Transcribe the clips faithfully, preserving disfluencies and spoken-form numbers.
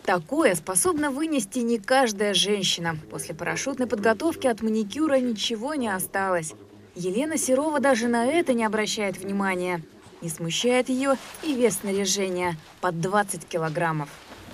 Такое способна вынести не каждая женщина. После парашютной подготовки от маникюра ничего не осталось. Елена Серова даже на это не обращает внимания. Не смущает ее и вес снаряжения – под двадцать килограммов.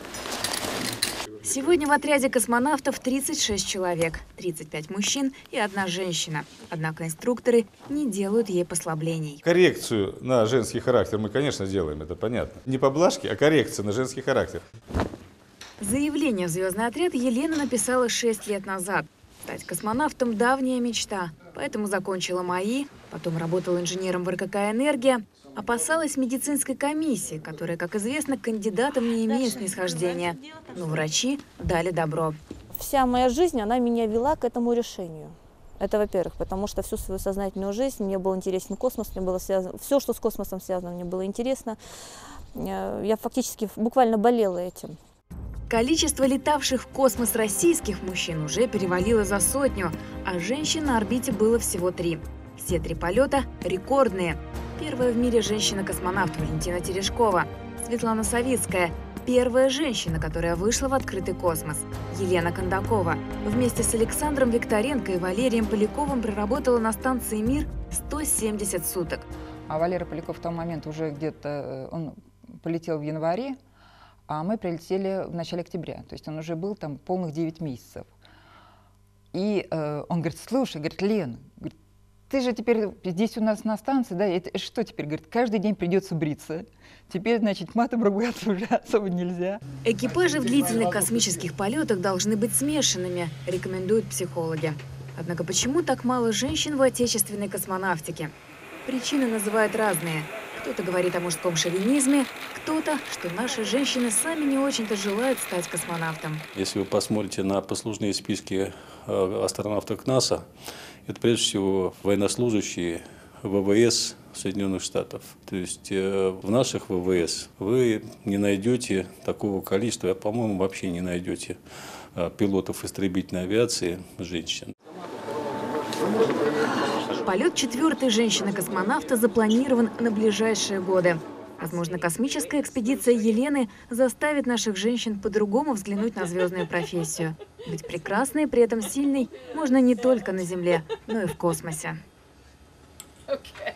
Сегодня в отряде космонавтов тридцать шесть человек, тридцать пять мужчин и одна женщина. Однако инструкторы не делают ей послаблений. Коррекцию на женский характер мы, конечно, делаем, это понятно. Не поблажки, а коррекция на женский характер. Заявление в звездный отряд Елена написала шесть лет назад. Стать космонавтом – давняя мечта. Поэтому закончила МАИ, потом работала инженером в эр ка ка «Энергия». Опасалась медицинской комиссии, которая, как известно, к кандидатам не имеет снисхождения. Но врачи дали добро. Вся моя жизнь, она меня вела к этому решению. Это, во-первых, потому что всю свою сознательную жизнь мне был интересен космос, мне было связано, все, что с космосом связано, мне было интересно. Я фактически буквально болела этим. Количество летавших в космос российских мужчин уже перевалило за сотню, а женщин на орбите было всего три. Все три полета рекордные. Первая в мире женщина-космонавт Валентина Терешкова, Светлана Савицкая, первая женщина, которая вышла в открытый космос, Елена Кондакова. Вместе с Александром Викторенко и Валерием Поляковым проработала на станции «Мир» сто семьдесят суток. А Валера Поляков в тот момент уже где-то, он полетел в январе, а мы прилетели в начале октября. То есть он уже был там полных девять месяцев. И э, он говорит: слушай, говорит, Лен, говорит, ты же теперь здесь у нас на станции, да, это что теперь? Говорит, каждый день придется бриться. Теперь, значит, матом ругаться уже особо нельзя. Экипажи в длительных космических полетах должны быть смешанными, рекомендуют психологи. Однако почему так мало женщин в отечественной космонавтике? Причины называют разные. Кто-то говорит о мужском шовинизме, кто-то, что наши женщины сами не очень-то желают стать космонавтом. Если вы посмотрите на послужные списки астронавтов НАСА, это прежде всего военнослужащие вэ вэ эс Соединенных Штатов. То есть в наших вэ вэ эс вы не найдете такого количества, по-моему, вообще не найдете пилотов истребительной авиации женщин. Полет четвертой женщины-космонавта запланирован на ближайшие годы. Возможно, космическая экспедиция Елены заставит наших женщин по-другому взглянуть на звездную профессию. Быть прекрасной и при этом сильной можно не только на Земле, но и в космосе. Okay.